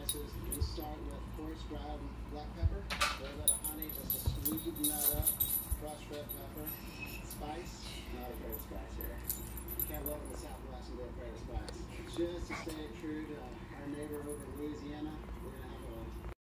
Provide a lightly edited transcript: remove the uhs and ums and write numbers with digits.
spices. We start with coarse ground black pepper, a little bit of honey just to sweeten that up, crushed red pepper, spice, not afraid of spice here. You can't live in the Southwest and be afraid of spice. Just to stay true to our neighbor over in Louisiana,